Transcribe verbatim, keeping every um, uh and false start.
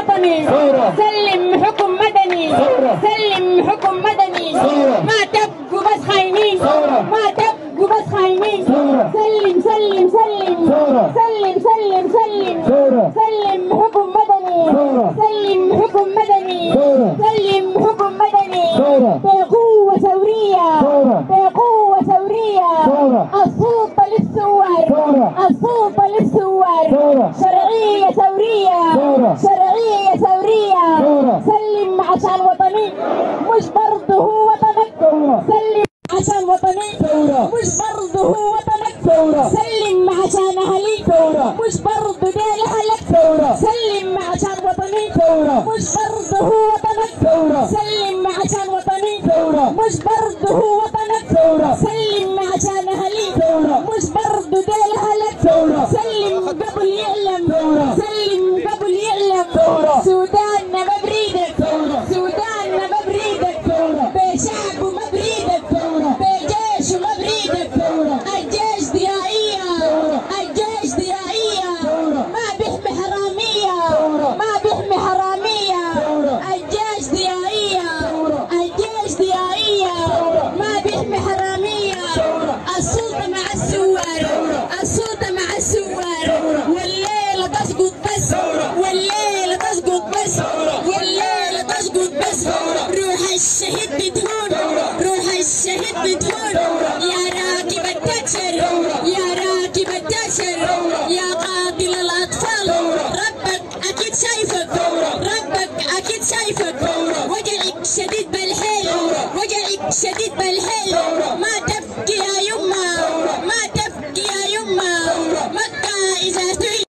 وطني سلم حكم مدني سلم حكم مدني ما تبقوا بس خاينين ما تبقوا بس خاينين سلم سلم سلم سلم سلم سلم سلم حكم مدني سلم حكم مدني سلم حكم مدني بقوة ثورية بقوة ثورية السلطة للثوار السلطة للثوار شرعية ثورية شرعية ثورية سلم عشان وطني مش برضه هو وطنك سلم عشان وطني مش برضه هو وطنك سلم عشان اهلي مش برضه ديل اهلك سلم عشان وطني مش برضه هو وطنك سلم عشان وطني مش برضه هو وطنك سلم عشان اهلي مش برضه ديل اهلك سلم قبل يعلم سلم قبل يعلم سوداننا ما بريدك سوداننا ما بريدك بشعبه ما بريدك بجيشه ما بريدك الجيش ضيائية الجيش ضيائية ما بيحمي حرامية ما بيحمي حرامية الجيش ضيائية الجيش ضيائية ما بيحمي حرامية السلطة مع السوار السلطة مع السوار والليلة تسقط بس والليلة تسقط بس والليلة تسقط بس روح الشهيد بتهون روح الشهيد بتهون يا راكب التتشر يا راكب التتشر يا قاتل الأطفال ربك أكيد شايفك ربك أكيد شايفك وجعك شديد بالحيل وجعك شديد بالحيل ما